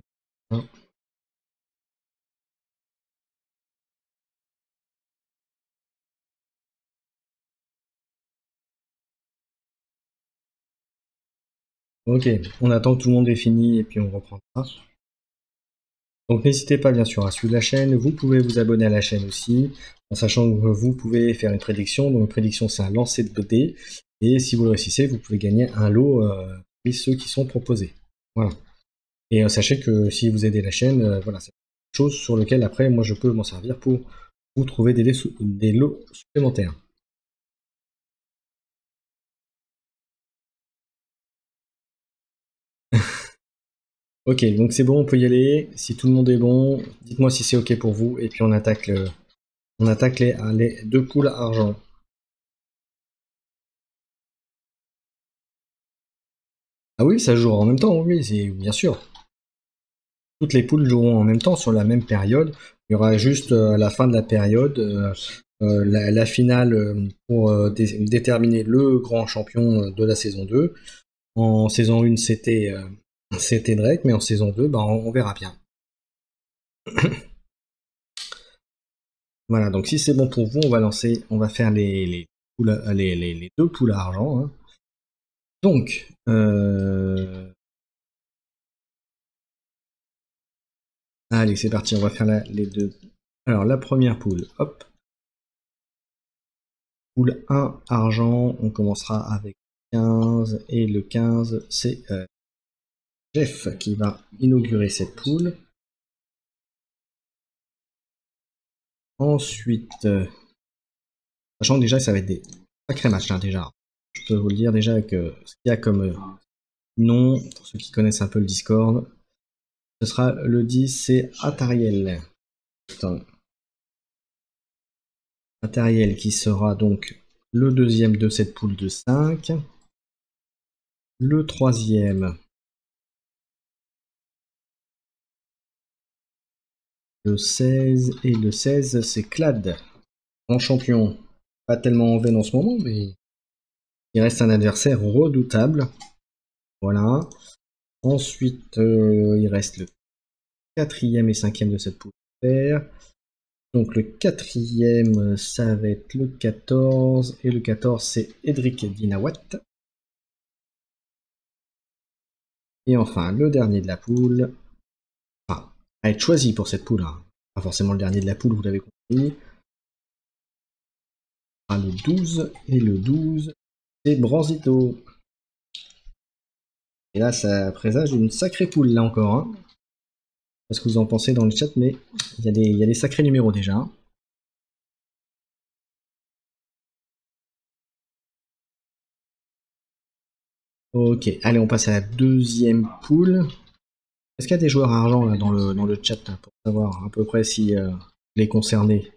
Ok, on attend que tout le monde ait fini et puis on reprend ça. Donc n'hésitez pas bien sûr à suivre la chaîne, vous pouvez vous abonner à la chaîne aussi, en sachant que vous pouvez faire une prédiction. Donc une prédiction c'est un lancer de dés, et si vous le réussissez, vous pouvez gagner un lot euh, parmi ceux qui sont proposés. Voilà. Et euh, sachez que si vous aidez la chaîne, euh, voilà, c'est quelque chose sur lequel après moi je peux m'en servir pour vous trouver des, des lots supplémentaires. Ok, donc c'est bon, on peut y aller. Si tout le monde est bon, dites-moi si c'est ok pour vous, et puis on attaque le, on attaque les, les deux poules argent. Ah oui, ça joue en même temps, oui, c'est bien sûr. Toutes les poules joueront en même temps sur la même période. Il y aura juste euh, à la fin de la période euh, euh, la, la finale euh, pour euh, dé déterminer le grand champion euh, de la saison deux. En saison un, c'était euh, c'était Drake, mais en saison deux, bah, on, on verra bien. Voilà, donc si c'est bon pour vous, on va lancer, on va faire les, les, poules, les, les, les deux poules à argent. Hein. Donc, euh... allez, c'est parti, on va faire la, les deux. Alors, la première poule, hop. Poule un, argent, on commencera avec quinze, et le quinze, c'est euh, Jeff qui va inaugurer cette poule. Ensuite, euh, sachant déjà que ça va être des sacrés matchs, hein, déjà. Je peux vous le dire déjà que ce qu'il y a comme euh, nom, pour ceux qui connaissent un peu le Discord, ce sera le dix, c'est Atariel. Attends. Atariel qui sera donc le deuxième de cette poule de cinq. Le troisième, le seize, et le seize, c'est Clad, grand champion. Pas tellement en veine en ce moment, mais il reste un adversaire redoutable. Voilà. Ensuite, euh, il reste le quatrième et cinquième de cette poule vert. Donc le quatrième, ça va être le quatorze, et le quatorze, c'est Edric Dinawat. Et enfin, le dernier de la poule, enfin, à être choisi pour cette poule, hein. Pas forcément le dernier de la poule, vous l'avez compris. Ah, le douze, et le douze, c'est Branzito. Et là, ça présage une sacrée poule, là encore. Hein. Je sais pas ce que vous en pensez dans le chat, mais il y a des, il y a des sacrés numéros déjà. Hein. Ok, allez, on passe à la deuxième poule. Est-ce qu'il y a des joueurs argent là dans le, dans le chat là, pour savoir à peu près si euh, les concernés?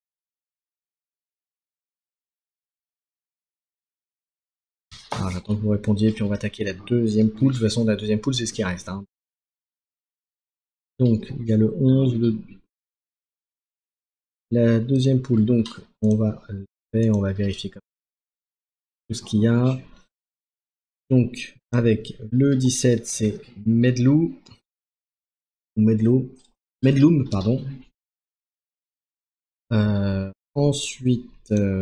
Ah, j'attends que vous répondiez, puis on va attaquer la deuxième poule. De toute façon, la deuxième poule, c'est ce qui reste. Hein. Donc, il y a le onze, le... la deuxième poule. Donc, on va le faire, on va vérifier comme tout ce qu'il y a. Donc, avec le dix-sept, c'est Medlou. Medlou. Medloum, pardon. Euh, ensuite, euh,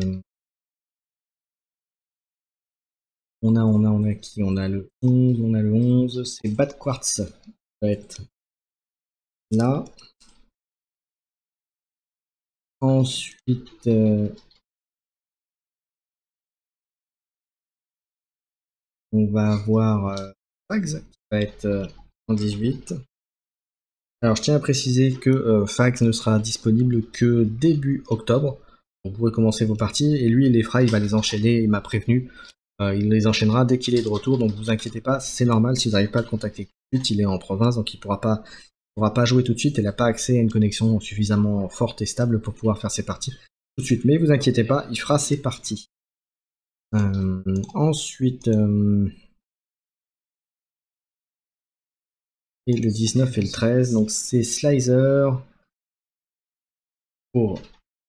on a, on a, on a qui? On a le onze, on a le onze, c'est Bad Quartz. Ça va être là. Ensuite, euh, on va avoir euh, Fags, qui va être euh, en dix-huit. Alors, je tiens à préciser que euh, Fags ne sera disponible que début octobre. Vous pourrez commencer vos parties, et lui, il les fera, il va les enchaîner, il m'a prévenu. Euh, il les enchaînera dès qu'il est de retour, donc vous inquiétez pas, c'est normal si vous n'arrivez pas à le contacter tout de suite, il est en province, donc il pourra pas, pourra pas jouer tout de suite, il n'a pas accès à une connexion suffisamment forte et stable pour pouvoir faire ses parties tout de suite. Mais vous inquiétez pas, il fera ses parties. Euh, ensuite, euh, et le dix-neuf et le treize, donc c'est Slicer pour...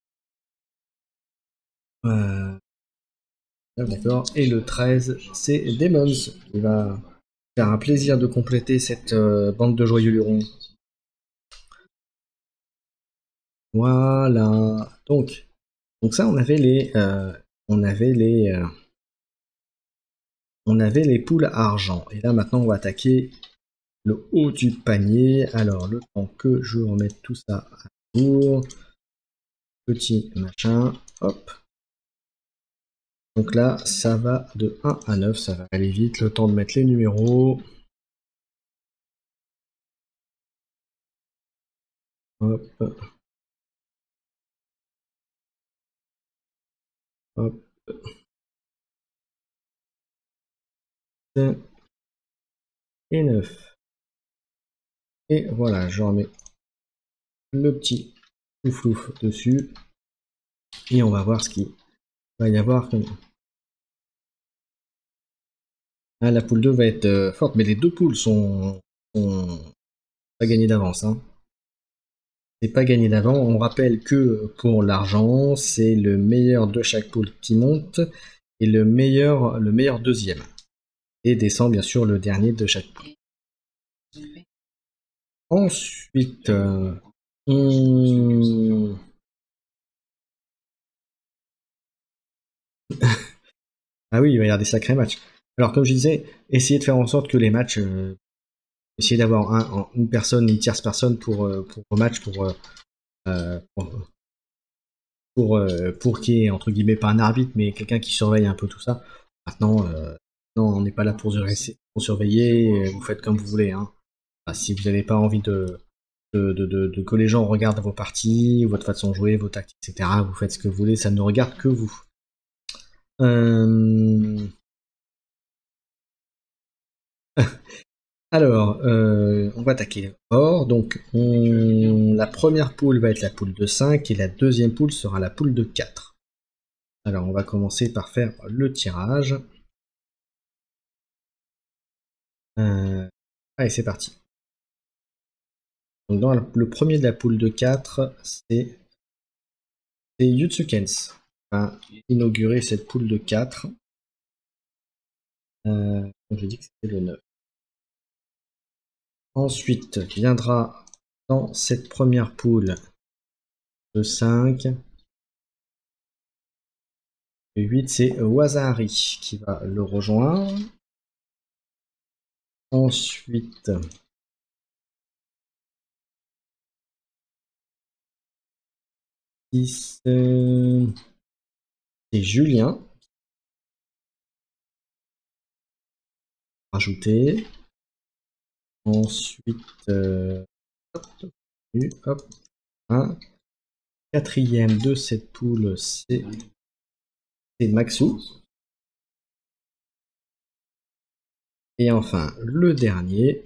Euh, D'accord, et le treize, c'est Demons, qui va faire un plaisir de compléter cette euh, bande de joyeux lurons. Voilà. Donc, donc ça, on avait les, euh, on avait les, euh, on avait les poules argent. Et là, maintenant, on va attaquer le haut du panier. Alors, le temps que je remette tout ça à jour, petit machin, hop. Donc là, ça va de un à neuf, ça va aller vite. Le temps de mettre les numéros. Hop. Hop. Et neuf. Et voilà, je remets le petit flouf dessus. Et on va voir ce qu'il va y avoir comme... Ah, la poule deux va être euh, forte, mais les deux poules sont, sont pas gagnées d'avance. Hein. C'est pas gagné d'avance. On rappelle que pour l'argent, c'est le meilleur de chaque poule qui monte et le meilleur, le meilleur deuxième. Et descend bien sûr le dernier de chaque poule. Ensuite, euh, on... ah oui, il va y avoir des sacrés matchs. Alors comme je disais, essayez de faire en sorte que les matchs, euh, essayez d'avoir un, une personne, une tierce personne pour, euh, pour vos matchs, pour, euh, pour, pour, euh, pour qu'il y ait, entre guillemets, pas un arbitre, mais quelqu'un qui surveille un peu tout ça. Maintenant, euh, non, on n'est pas là pour, pour surveiller, vous faites comme vous voulez. Hein. Enfin, si vous n'avez pas envie de, de, de, de, de que les gens regardent vos parties, votre façon de jouer, vos tactiques, et cetera, vous faites ce que vous voulez, ça ne regarde que vous. Euh... Alors, euh, on va attaquer or. Donc, on... la première poule va être la poule de cinq et la deuxième poule sera la poule de quatre. Alors, on va commencer par faire le tirage. Euh... Allez, c'est parti. Donc, dans le premier de la poule de quatre, c'est Yutsukens qui va inaugurer cette poule de quatre. Euh... Donc, j'ai dit que c'était le neuf. Ensuite viendra dans cette première poule de cinq. Le huit, c'est Wazahari qui va le rejoindre. Ensuite, six, euh, c'est Julien. Rajouter. Ensuite, euh, hop, hop, un. Quatrième de cette poule, c'est Maxou. Et enfin, le dernier.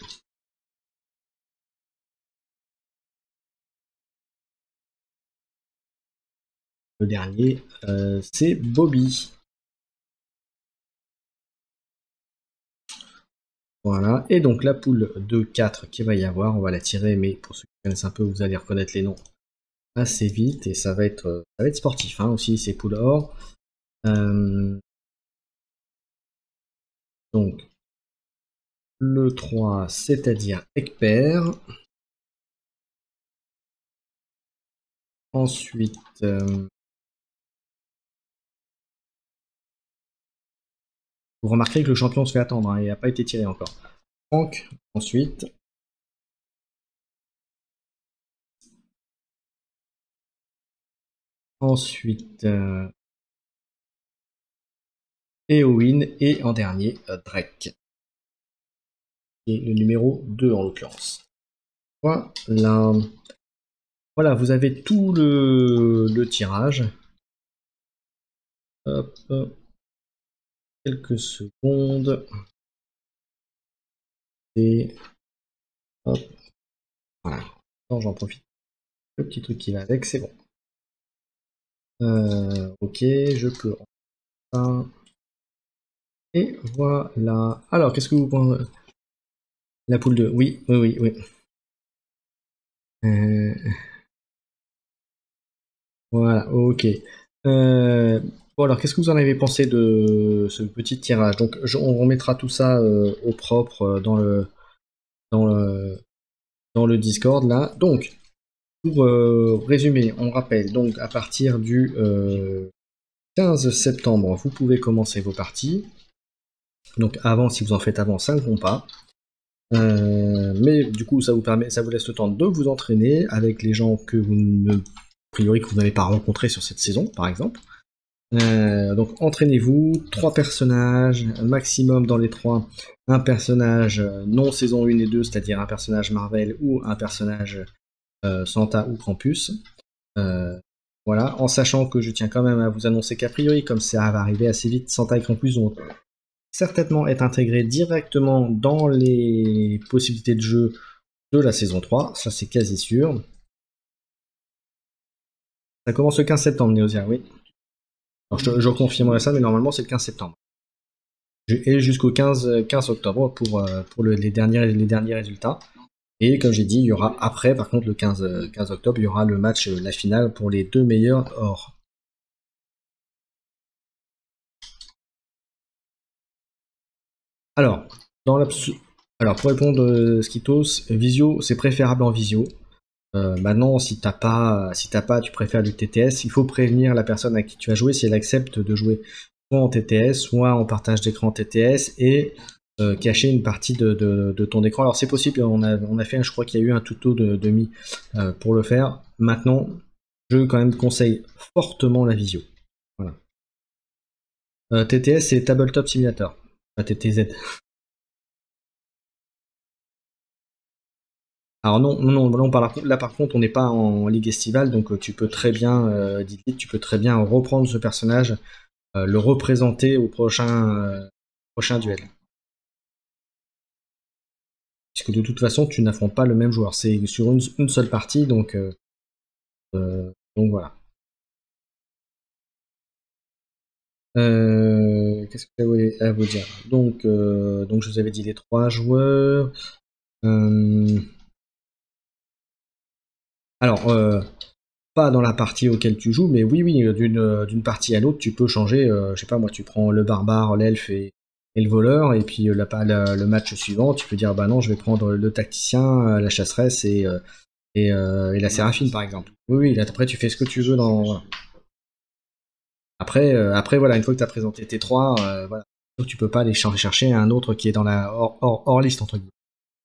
Le dernier, euh, c'est Bobby. Voilà, et donc la poule de quatre qu'il va y avoir, on va la tirer, mais pour ceux qui connaissent un peu, vous allez reconnaître les noms assez vite, et ça va être, ça va être sportif hein, aussi, ces poules or. Euh, donc, le trois, c'est-à-dire Ekper. Ensuite, euh, vous remarquerez que le champion se fait attendre, hein, il n'a pas été tiré encore. Franck, ensuite. Ensuite, euh, Eowyn, et en dernier, euh, Drake. Qui est le numéro deux en l'occurrence. Voilà. Voilà, vous avez tout le, le tirage. Hop. Quelques secondes. Et hop. Voilà. J'en profite. Le petit truc qui va avec, c'est bon. Euh, ok, je peux. Enfin. Et voilà. Alors, qu'est-ce que vous pensez? La poule deux. Oui, oui, oui, oui. Euh, voilà, ok. Euh, bon, alors, qu'est-ce que vous en avez pensé de ce petit tirage? Donc, je- on remettra tout ça euh, au propre euh, dans le, dans le, dans le Discord, là. Donc, pour euh, résumer, on rappelle, donc, à partir du euh, quinze septembre, vous pouvez commencer vos parties. Donc, avant, si vous en faites avant, ça ne compte pas. Euh, mais du coup, ça vous permet, ça vous laisse le temps de vous entraîner avec les gens que vous ne, a priori, que vous n'avez pas rencontrés sur cette saison, par exemple. Euh, donc, entraînez-vous, trois personnages, maximum dans les trois, un personnage non saison un et deux, c'est-à-dire un personnage Marvel ou un personnage euh, Santa ou Krampus. Euh, voilà, en sachant que je tiens quand même à vous annoncer qu'a priori, comme ça va arriver assez vite, Santa et Krampus vont certainement être intégrés directement dans les possibilités de jeu de la saison trois, ça c'est quasi sûr. Ça commence le quinze septembre, Neosia, oui. Alors, je, je confirmerai ça, mais normalement c'est le quinze septembre. Et jusqu'au quinze, quinze octobre pour, euh, pour le, les, derniers, les derniers résultats. Et comme j'ai dit, il y aura après, par contre, le quinze, quinze octobre, il y aura le match, la finale pour les deux meilleurs hors. Alors, dans Alors pour répondre, euh, Skitos, Visio, c'est préférable en visio. Euh, maintenant, si t'as pas, si t'as pas, tu préfères du T T S, il faut prévenir la personne à qui tu vas jouer si elle accepte de jouer soit en T T S, soit en partage d'écran T T S et euh, cacher une partie de, de, de ton écran. Alors c'est possible, on a, on a fait, je crois qu'il y a eu un tuto de demi euh, pour le faire. Maintenant, je quand même conseille fortement la visio. Voilà. Euh, T T S c'est Tabletop Simulator, pas T T Z. Alors non, non, non, là, on parle, là par contre on n'est pas en ligue estivale, donc euh, tu peux très bien, euh, Didit, tu peux très bien reprendre ce personnage, euh, le représenter au prochain, euh, prochain duel. Puisque de toute façon tu n'affrontes pas le même joueur, c'est sur une, une seule partie, donc, euh, euh, donc voilà. Euh, Qu'est-ce que j'avais à vous dire? Donc, euh, donc je vous avais dit les trois joueurs. Euh, alors, euh, pas dans la partie auquel tu joues, mais oui, oui, d'une d'une partie à l'autre, tu peux changer. Euh, je sais pas, moi, tu prends le barbare, l'elfe et, et le voleur, et puis euh, la, la- le match suivant, tu peux dire, bah non, je vais prendre le tacticien, euh, la chasseresse et, euh, et, euh, et la séraphine, par exemple. Oui, oui, là, après, tu fais ce que tu veux dans. Voilà. Après, euh, après, voilà, une fois que tu as présenté tes trois, euh, voilà, donc tu peux pas aller ch- chercher un autre qui est dans la hors, hors, hors liste, entre guillemets.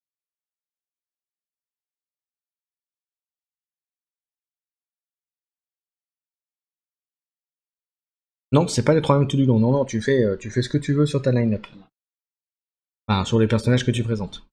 Non, c'est pas les trois mêmes tout du long. Non, non, tu fais, euh, tu fais ce que tu veux sur ta line-up. Enfin, sur les personnages que tu présentes.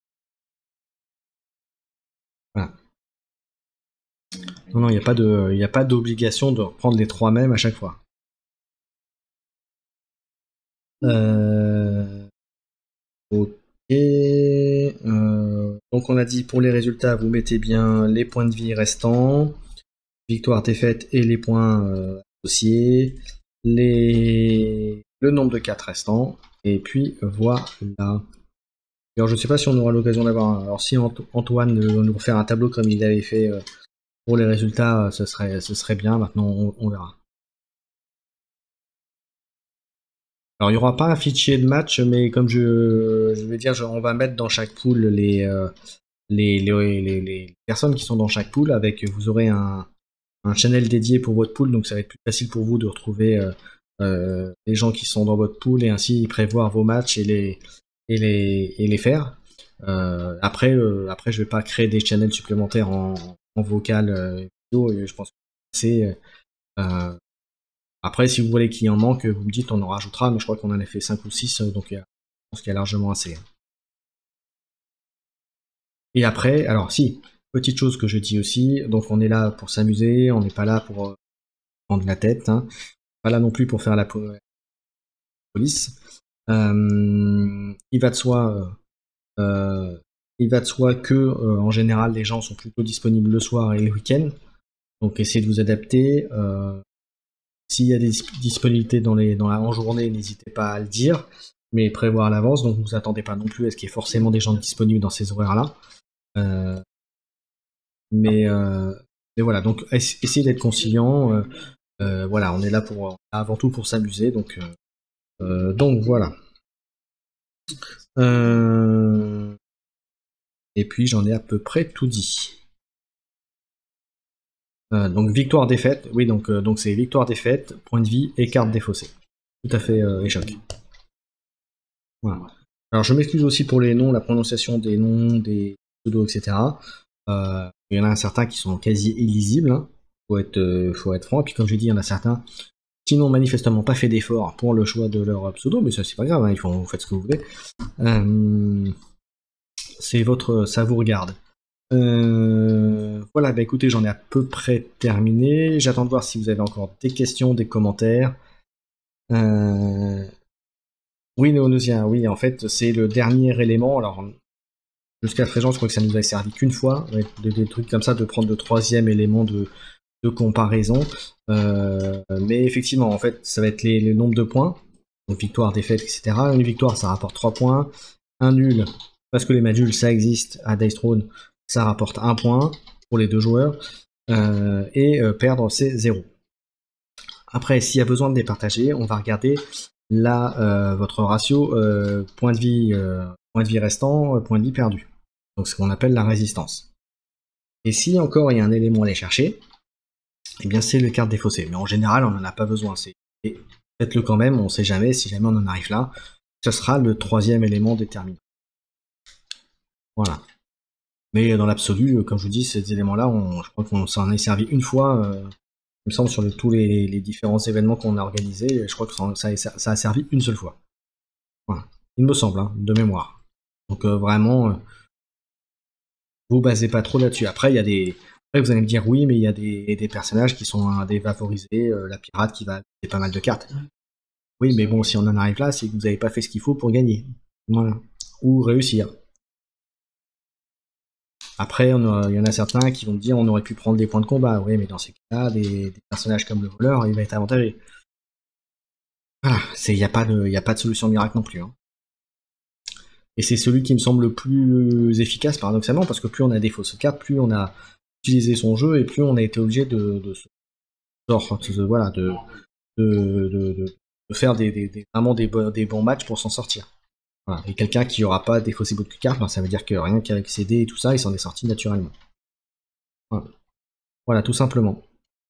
Voilà. Non, non, il n'y a pas de, il a pas d'obligation de reprendre les trois mêmes à chaque fois. Euh... Et euh, donc on a dit pour les résultats, vous mettez bien les points de vie restants, victoire, défaite et les points euh, associés, les... le nombre de cartes restants, et puis voilà. Alors je sais pas si on aura l'occasion d'avoir... Alors si Antoine veut nous refaire un tableau comme il avait fait euh, pour les résultats, euh, ce serait, ce serait bien, maintenant on, on verra. Alors il n'y aura pas un fichier de match, mais comme je, je vais dire, je- on va mettre dans chaque pool les, euh, les, les, les, les personnes qui sont dans chaque pool, avec vous aurez un, un channel dédié pour votre pool, donc ça va être plus facile pour vous de retrouver euh, euh, les gens qui sont dans votre pool et ainsi prévoir vos matchs et les, et les, et les faire. Euh, après, euh, après, je vais pas créer des channels supplémentaires en, en vocal euh, vidéo, et je pense que c'est... Euh, après, si vous voulez qu'il y en manque, vous me dites, on en rajoutera, mais je crois qu'on en a fait cinq ou six, donc je pense qu'il y a largement assez. Et après, alors si, petite chose que je dis aussi, donc on est là pour s'amuser, on n'est pas là pour euh, prendre la tête, hein. Pas là non plus pour faire la police. Euh, il va de soi, euh, il va de soi que euh, en général les gens sont plutôt disponibles le soir et le week-end, donc essayez de vous adapter. Euh, S'il y a des disponibilités dans les, dans la en journée, n'hésitez pas à le dire, mais prévoir à l'avance, donc ne vous attendez pas non plus à ce qu'il y ait forcément des gens disponibles dans ces horaires-là. Euh, mais, euh, mais voilà, donc essayez d'être conciliant. Euh, euh, voilà, on est là pour avant tout pour s'amuser, donc euh, euh, donc voilà. Euh, et puis j'en ai à peu près tout dit. Euh, donc victoire défaite, oui donc euh, donc c'est victoire défaite, point de vie et carte défaussée. Tout à fait euh, échoc. Voilà. Alors je m'excuse aussi pour les noms, la prononciation des noms, des pseudos, et cetera. Euh, il y en a certains qui sont quasi illisibles, hein. Faut être, euh, faut être franc. Et puis comme j'ai dit, il y en a certains qui n'ont manifestement pas fait d'effort pour le choix de leur pseudo, mais ça c'est pas grave, hein, ils font, vous faites ce que vous voulez. Euh, c'est votre, ça vous regarde. Euh, voilà, bah écoutez, j'en ai à peu près terminé. J'attends de voir si vous avez encore des questions, des commentaires. Euh... Oui, Néonosien, oui, en fait, c'est le dernier élément. Alors, jusqu'à présent, je crois que ça nous a servi qu'une fois, des, des trucs comme ça, de prendre le troisième élément de, de comparaison. Euh, mais effectivement, en fait, ça va être les, les nombres de points. Donc, victoire, défaite, et cetera. Une victoire, ça rapporte trois points. Un nul, parce que les matchs nuls, ça existe à Dice Throne, ça rapporte un point pour les deux joueurs. Euh, et euh, perdre, c'est zéro. Après, s'il y a besoin de départager, on va regarder là euh, votre ratio euh, point de vie, euh, point de vie restant, euh, point de vie perdu. Donc ce qu'on appelle la résistance. Et si encore il y a un élément à aller chercher, eh bien c'est le carte défaussé. Mais en général, on n'en a pas besoin. Faites-le quand même, on ne sait jamais, si jamais on en arrive là, ce sera le troisième élément déterminant. Voilà. Mais dans l'absolu, comme je vous dis, ces éléments-là, je crois qu'on s'en est servi une fois, euh, il me semble, sur le, tous les, les différents événements qu'on a organisés, je crois que ça, ça, ça a servi une seule fois. Voilà. Il me semble, hein, de mémoire. Donc euh, vraiment, euh, vous basez pas trop là-dessus. Après, il y a des... Après, vous allez me dire, oui, mais il y a des, des personnages qui sont hein, défavorisés, euh, la pirate qui va avoir pas mal de cartes. Oui, mais bon, si on en arrive là, c'est que vous n'avez pas fait ce qu'il faut pour gagner. Voilà. Ou réussir. Après, il y en a certains qui vont me dire on aurait pu prendre des points de combat. Oui, mais dans ces cas-là, des, des personnages comme le voleur, il va être avantagé. Voilà, il n'y a, pas de, y a pas de solution miracle non plus. Hein. Et c'est celui qui me semble le plus efficace, paradoxalement, parce que plus on a des fausses cartes, plus on a utilisé son jeu, et plus on a été obligé de, de, de, de voilà, de, de, de, de faire des, des, des, vraiment des, des bons matchs pour s'en sortir. Voilà. Et quelqu'un qui n'aura pas défaussé beaucoup de cartes, ben ça veut dire que rien qu'avec ses dés et tout ça, il s'en est sorti naturellement. Voilà, voilà tout simplement.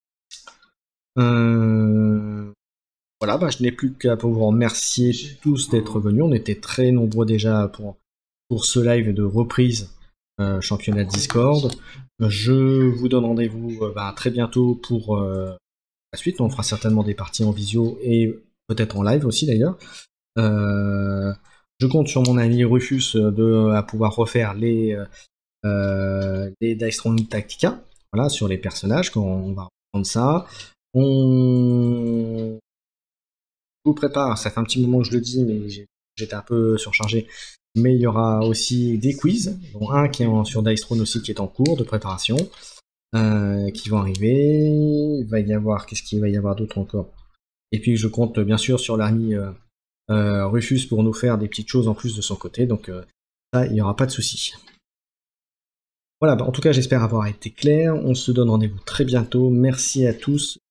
Euh... Voilà, bah, je n'ai plus qu'à vous remercier tous d'être venus. On était très nombreux déjà pour, pour ce live de reprise euh, championnat Discord. Je vous donne rendez-vous euh, bah, très bientôt pour euh, la suite. On fera certainement des parties en visio et peut-être en live aussi d'ailleurs. Euh, je compte sur mon ami Rufus de à pouvoir refaire les, euh, les Dice Throne Tactica. Voilà, sur les personnages, quand on va reprendre ça. On vous prépare, ça fait un petit moment que je le dis, mais j'étais un peu surchargé, mais il y aura aussi des quiz, dont un qui est en, sur Dice Throne aussi qui est en cours de préparation, euh, qui vont arriver. Il va y avoir, qu'est-ce qu'il va y avoir d'autre encore? Et puis je compte bien sûr sur l'ami euh, euh, Rufus pour nous faire des petites choses en plus de son côté, donc euh, ça, il n'y aura pas de souci. Voilà, bah, en tout cas j'espère avoir été clair, on se donne rendez-vous très bientôt, merci à tous,